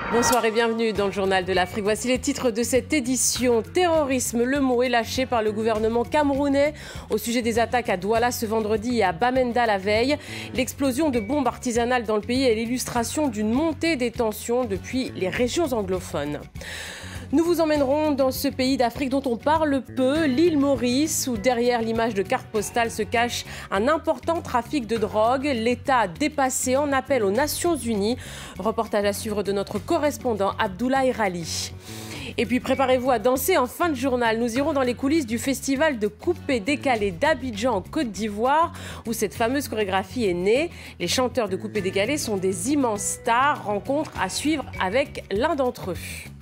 Bonsoir et bienvenue dans le Journal de l'Afrique. Voici les titres de cette édition. Terrorisme, le mot est lâché par le gouvernement camerounais au sujet des attaques à Douala ce vendredi et à Bamenda la veille. L'explosion de bombes artisanales dans le pays est l'illustration d'une montée des tensions depuis les régions anglophones. Nous vous emmènerons dans ce pays d'Afrique dont on parle peu, l'île Maurice, où derrière l'image de carte postale se cache un important trafic de drogue. L'État dépassé en appel aux Nations Unies. Reportage à suivre de notre correspondant Abdoulaye Rali. Et puis préparez-vous à danser en fin de journal. Nous irons dans les coulisses du festival de coupé-décalé d'Abidjan en Côte d'Ivoire, où cette fameuse chorégraphie est née. Les chanteurs de coupé-décalé sont des immenses stars. Rencontre à suivre avec l'un d'entre eux.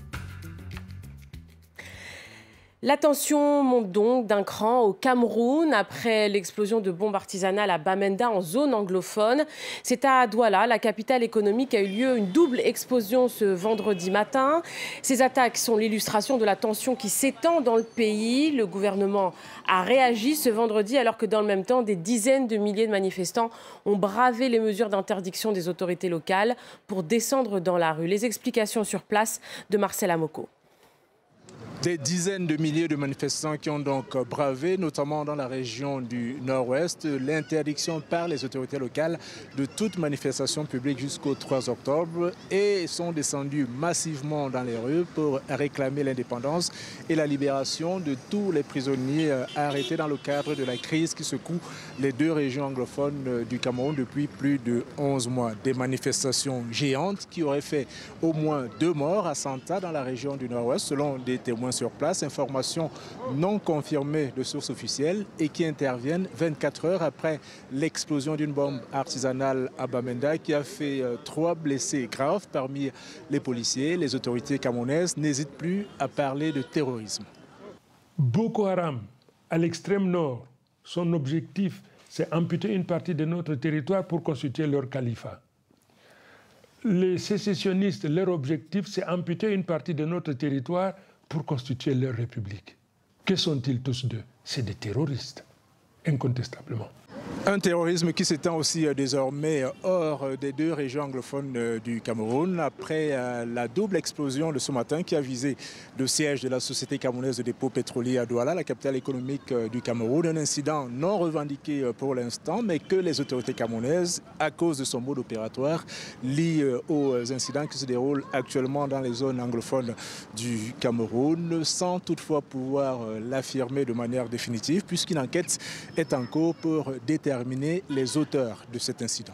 La tension monte donc d'un cran au Cameroun après l'explosion de bombes artisanales à Bamenda en zone anglophone. C'est à Douala, la capitale économique, qu'a eu lieu une double explosion ce vendredi matin. Ces attaques sont l'illustration de la tension qui s'étend dans le pays. Le gouvernement a réagi ce vendredi alors que dans le même temps, des dizaines de milliers de manifestants ont bravé les mesures d'interdiction des autorités locales pour descendre dans la rue. Les explications sur place de Marcel Amoko. Des dizaines de milliers de manifestants qui ont donc bravé, notamment dans la région du Nord-Ouest, l'interdiction par les autorités locales de toute manifestation publique jusqu'au 3 octobre et sont descendus massivement dans les rues pour réclamer l'indépendance et la libération de tous les prisonniers arrêtés dans le cadre de la crise qui secoue les deux régions anglophones du Cameroun depuis plus de 11 mois. Des manifestations géantes qui auraient fait au moins 2 morts à Santa dans la région du Nord-Ouest, selon des témoins sur place, informations non confirmées de sources officielles et qui interviennent 24 heures après l'explosion d'une bombe artisanale à Bamenda qui a fait 3 blessés graves parmi les policiers. Les autorités camerounaises n'hésitent plus à parler de terrorisme. Boko Haram, à l'extrême nord, son objectif, c'est amputer une partie de notre territoire pour constituer leur califat. Les sécessionnistes, leur objectif, c'est amputer une partie de notre territoire pour constituer leur république. Que sont-ils tous deux? C'est des terroristes, incontestablement. Un terrorisme qui s'étend aussi désormais hors des deux régions anglophones du Cameroun après la double explosion de ce matin qui a visé le siège de la société camerounaise de dépôt pétrolier à Douala, la capitale économique du Cameroun. Un incident non revendiqué pour l'instant, mais que les autorités camerounaises, à cause de son mode opératoire, lient aux incidents qui se déroulent actuellement dans les zones anglophones du Cameroun, sans toutefois pouvoir l'affirmer de manière définitive, puisqu'une enquête est en cours pour déterminer les auteurs de cet incident.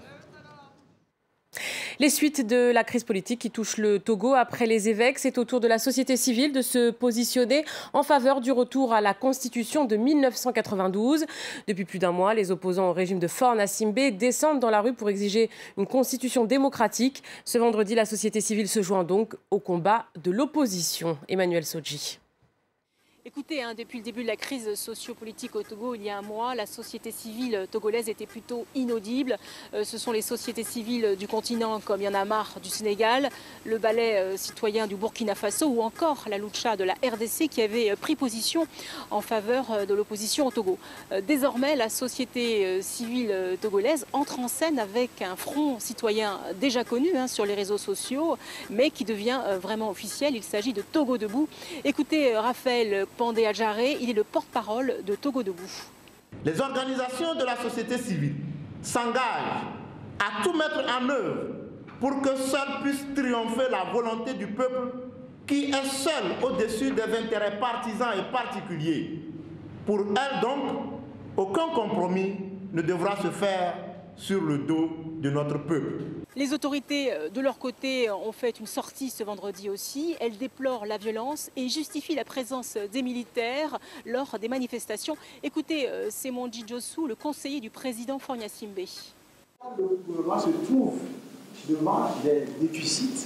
Les suites de la crise politique qui touche le Togo après les évêques, c'est au tour de la société civile de se positionner en faveur du retour à la Constitution de 1992. Depuis plus d'un mois, les opposants au régime de Faure Gnassingbé descendent dans la rue pour exiger une constitution démocratique. Ce vendredi, la société civile se joint donc au combat de l'opposition. Emmanuel Sodji. Écoutez, depuis le début de la crise sociopolitique au Togo, il y a un mois, la société civile togolaise était plutôt inaudible. Ce sont les sociétés civiles du continent comme Y en a marre du Sénégal, le ballet citoyen du Burkina Faso ou encore la Lucha de la RDC qui avait pris position en faveur de l'opposition au Togo. Désormais, la société civile togolaise entre en scène avec un front citoyen déjà connu sur les réseaux sociaux, mais qui devient vraiment officiel. Il s'agit de Togo Debout. Écoutez, Raphaël Pandé Adjaré, il est le porte-parole de Togo Debout. Les organisations de la société civile s'engagent à tout mettre en œuvre pour que seule puisse triompher la volonté du peuple qui est seul au-dessus des intérêts partisans et particuliers. Pour elle donc, aucun compromis ne devra se faire sur le dos de notre peuple. Les autorités, de leur côté, ont fait une sortie ce vendredi aussi. Elles déplorent la violence et justifient la présence des militaires lors des manifestations. Écoutez, c'est Mondi Djossou, le conseiller du président Faure Gnassingbé. Le gouvernement se trouve devant des déficits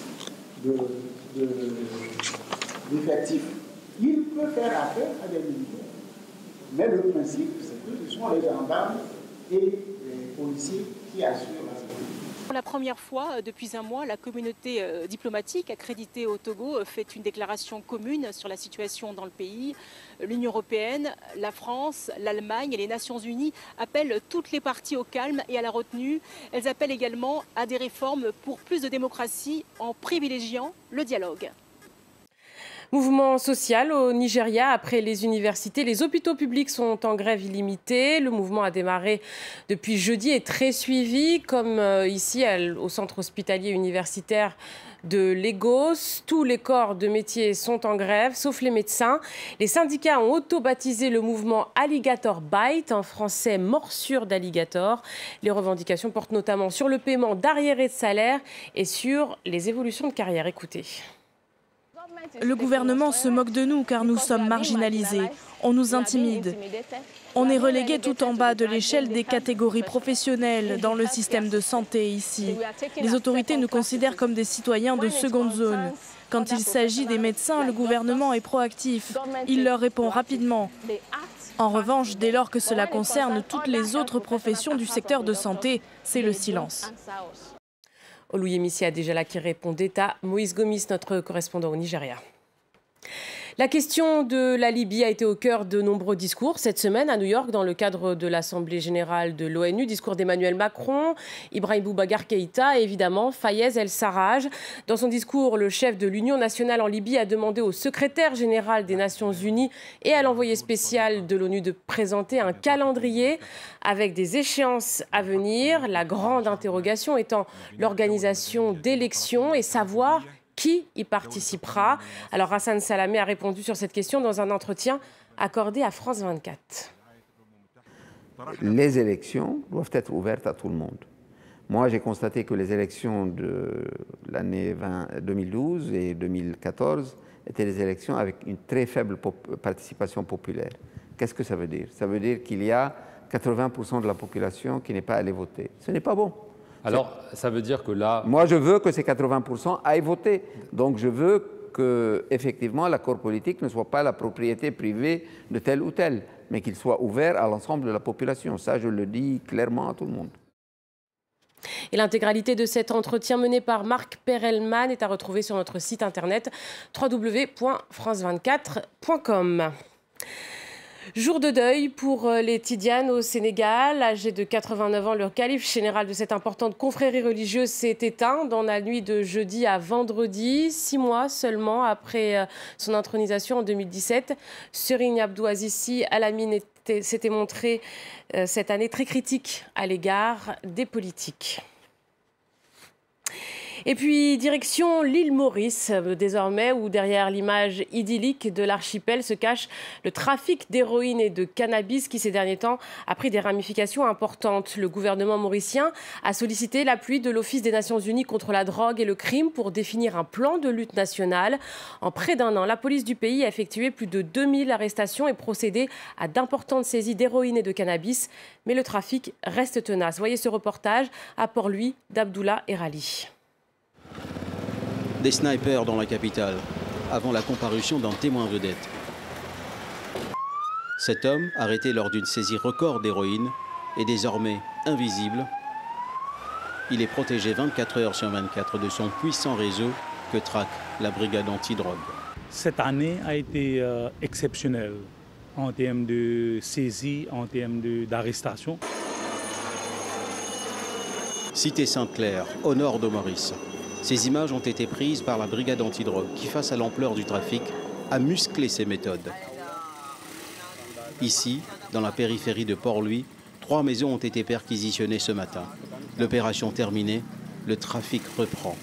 d'effectifs. Il peut faire appel à des militaires. Mais le principe, c'est que ce sont les gendarmes et les policiers qui assurent la sécurité. la première fois depuis un mois, la communauté diplomatique accréditée au Togo fait une déclaration commune sur la situation dans le pays. L'Union européenne, la France, l'Allemagne et les Nations unies appellent toutes les parties au calme et à la retenue. Elles appellent également à des réformes pour plus de démocratie en privilégiant le dialogue. Mouvement social au Nigeria. Après les universités, les hôpitaux publics sont en grève illimitée. Le mouvement a démarré depuis jeudi et est très suivi, comme ici au centre hospitalier universitaire de Lagos. Tous les corps de métier sont en grève, sauf les médecins. Les syndicats ont auto-baptisé le mouvement Alligator Bite, en français morsure d'alligator. Les revendications portent notamment sur le paiement d'arriérés de salaire et sur les évolutions de carrière. Écoutez. Le gouvernement se moque de nous car nous sommes marginalisés. On nous intimide. On est relégués tout en bas de l'échelle des catégories professionnelles dans le système de santé ici. Les autorités nous considèrent comme des citoyens de seconde zone. Quand il s'agit des médecins, le gouvernement est proactif. Il leur répond rapidement. En revanche, dès lors que cela concerne toutes les autres professions du secteur de santé, c'est le silence. Oluyemisi Adéjala qui répondait à Moïse Gomis, notre correspondant au Nigeria. La question de la Libye a été au cœur de nombreux discours cette semaine à New York dans le cadre de l'Assemblée générale de l'ONU. Discours d'Emmanuel Macron, Ibrahim Boubacar Keïta et évidemment Fayez El-Sarraj. Dans son discours, le chef de l'Union nationale en Libye a demandé au secrétaire général des Nations Unies et à l'envoyé spécial de l'ONU de présenter un calendrier avec des échéances à venir. La grande interrogation étant l'organisation d'élections et savoir qui y participera. Alors Hassan Salamé a répondu sur cette question dans un entretien accordé à France 24. Les élections doivent être ouvertes à tout le monde. Moi, j'ai constaté que les élections de l'année 2012 et 2014 étaient des élections avec une très faible participation populaire. Qu'est-ce que ça veut dire? Ça veut dire qu'il y a 80% de la population qui n'est pas allée voter. Ce n'est pas bon. Alors, ça veut dire que là... Moi, je veux que ces 80% aillent voter. Donc, je veux que, effectivement, l'accord politique ne soit pas la propriété privée de tel ou tel, mais qu'il soit ouvert à l'ensemble de la population. Ça, je le dis clairement à tout le monde. Et l'intégralité de cet entretien mené par Marc Perelman est à retrouver sur notre site internet www.france24.com. Jour de deuil pour les Tidianes au Sénégal. Âgé de 89 ans, le calife général de cette importante confrérie religieuse s'est éteint dans la nuit de jeudi à vendredi, 6 mois seulement après son intronisation en 2017. Serigne Abdou Aziz Sy Al Amine s'était montré cette année très critique à l'égard des politiques. Et puis, direction l'île Maurice, désormais, où derrière l'image idyllique de l'archipel se cache le trafic d'héroïne et de cannabis qui, ces derniers temps, a pris des ramifications importantes. Le gouvernement mauricien a sollicité l'appui de l'Office des Nations Unies contre la drogue et le crime pour définir un plan de lutte nationale. En près d'un an, la police du pays a effectué plus de 2000 arrestations et procédé à d'importantes saisies d'héroïne et de cannabis. Mais le trafic reste tenace. Voyez ce reportage à Port-Louis d'Abdullah Erali. Des snipers dans la capitale, avant la comparution d'un témoin vedette. Cet homme, arrêté lors d'une saisie record d'héroïne, est désormais invisible. Il est protégé 24 heures sur 24 de son puissant réseau que traque la brigade antidrogue. Cette année a été exceptionnelle en termes de saisie, en termes d'arrestation. Cité Sainte-Claire, au nord de Maurice. Ces images ont été prises par la brigade antidrogue qui, face à l'ampleur du trafic, a musclé ses méthodes. Ici, dans la périphérie de Port-Louis, 3 maisons ont été perquisitionnées ce matin. L'opération terminée, le trafic reprend.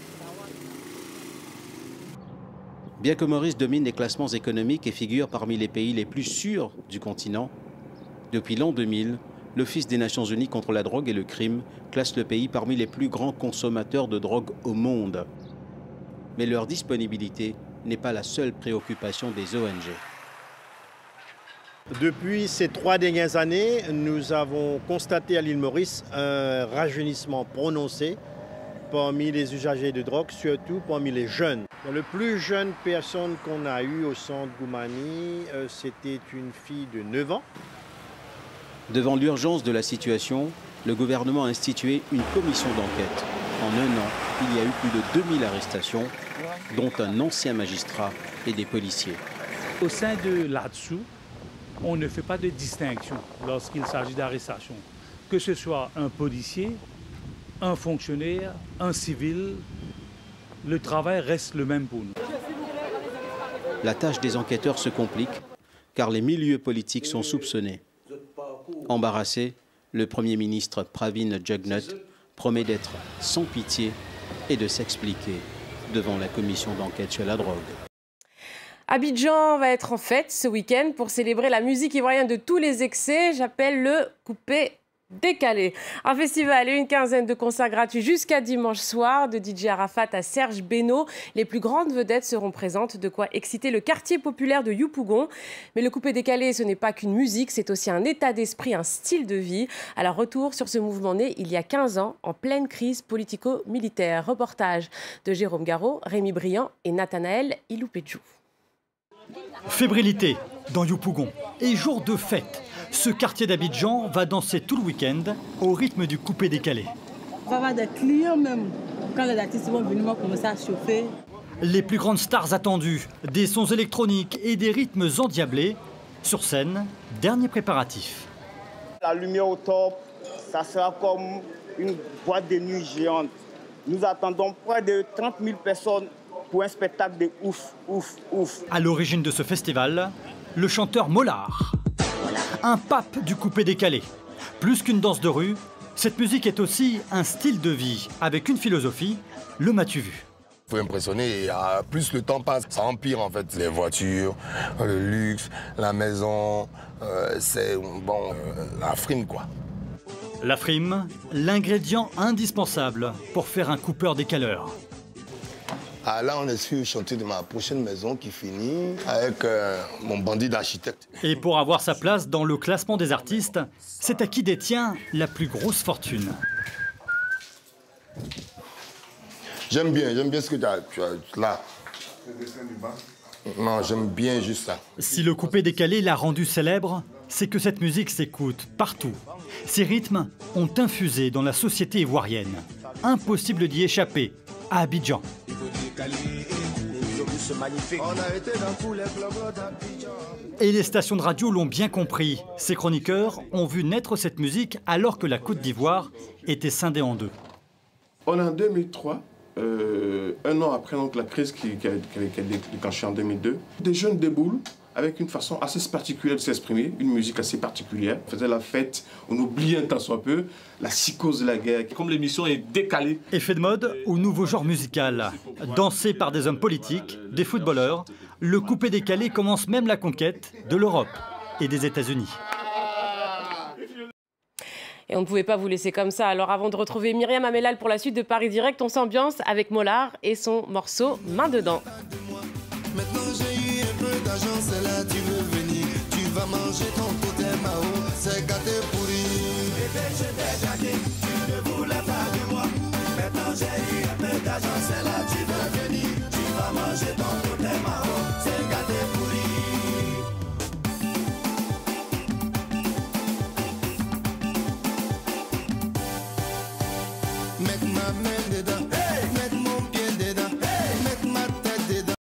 Bien que Maurice domine les classements économiques et figure parmi les pays les plus sûrs du continent, depuis l'an 2000, l'Office des Nations Unies contre la drogue et le crime classe le pays parmi les plus grands consommateurs de drogue au monde. Mais leur disponibilité n'est pas la seule préoccupation des ONG. Depuis ces 3 dernières années, nous avons constaté à l'île Maurice un rajeunissement prononcé parmi les usagers de drogue, surtout parmi les jeunes. Le plus jeune personne qu'on a eue au centre Goumani, c'était une fille de 9 ans. Devant l'urgence de la situation, le gouvernement a institué une commission d'enquête. En un an, il y a eu plus de 2000 arrestations, dont un ancien magistrat et des policiers. Au sein de l'ADSU, on ne fait pas de distinction lorsqu'il s'agit d'arrestation. Que ce soit un policier, un fonctionnaire, un civil, le travail reste le même pour nous. La tâche des enquêteurs se complique car les milieux politiques sont soupçonnés. Embarrassé, le Premier ministre Pravin Jugnauth promet d'être sans pitié et de s'expliquer devant la commission d'enquête sur la drogue. Abidjan va être en fête ce week-end pour célébrer la musique ivoirienne de tous les excès. J'appelle le coupé décalé. Un festival et une quinzaine de concerts gratuits jusqu'à dimanche soir, de DJ Arafat à Serge Beno. Les plus grandes vedettes seront présentes, de quoi exciter le quartier populaire de Yopougon. Mais le coupé décalé, ce n'est pas qu'une musique, c'est aussi un état d'esprit, un style de vie. Alors retour sur ce mouvement né il y a 15 ans, en pleine crise politico-militaire. Reportage de Jérôme Garot, Rémi Briand et Nathanaël Iloupedjou. Fébrilité dans Yopougon et jour de fête. Ce quartier d'Abidjan va danser tout le week-end au rythme du coupé décalé. On va avoir des clients même. Quand les artistes vont venir, on va commencer à chauffer. Les plus grandes stars attendues, des sons électroniques et des rythmes endiablés. Sur scène, dernier préparatif. La lumière au top, ça sera comme une boîte de nuit géante. Nous attendons près de 30 000 personnes pour un spectacle de ouf, ouf, ouf. À l'origine de ce festival, le chanteur Mollard. Un pape du coupé décalé. Plus qu'une danse de rue, cette musique est aussi un style de vie avec une philosophie, le m'as-tu vu. Il faut impressionner et plus le temps passe, ça empire en fait. Les voitures, le luxe, la maison, c'est bon, la frime quoi. La frime, l'ingrédient indispensable pour faire un coupeur décaleur. Ah, là, on est sur le chantier de ma prochaine maison qui finit avec mon bandit d'architecte. Et pour avoir sa place dans le classement des artistes, c'est à qui détient la plus grosse fortune. J'aime bien ce que tu as là. Non, j'aime bien juste ça. Si le coupé décalé l'a rendu célèbre, c'est que cette musique s'écoute partout. Ces rythmes ont infusé dans la société ivoirienne. Impossible d'y échapper à Abidjan. Et les stations de radio l'ont bien compris. Ces chroniqueurs ont vu naître cette musique alors que la Côte d'Ivoire était scindée en deux. On est en 2003, un an après donc, la crise qui a déclenché en 2002. Des jeunes déboulent avec une façon assez particulière de s'exprimer, une musique assez particulière. On faisait la fête, on oubliait un tant soit peu la psychose de la guerre. Comme l'émission est décalée. Effet de mode ou nouveau genre musical. Dansé par des hommes politiques, des footballeurs, le coupé décalé commence même la conquête de l'Europe et des États-Unis. Et on ne pouvait pas vous laisser comme ça. Alors avant de retrouver Myriam Amellal pour la suite de Paris Direct, on s'ambiance avec Mollard et son morceau Main dedans. Maintenant j'ai eu un peu d'argent, c'est là tu veux venir. Tu vas manger ton totem à eau, c'est gâté pourri. Bébé je t'ai gagné, tu ne voulais pas de moi. Maintenant j'ai eu un peu d'argent, c'est là tu veux venir.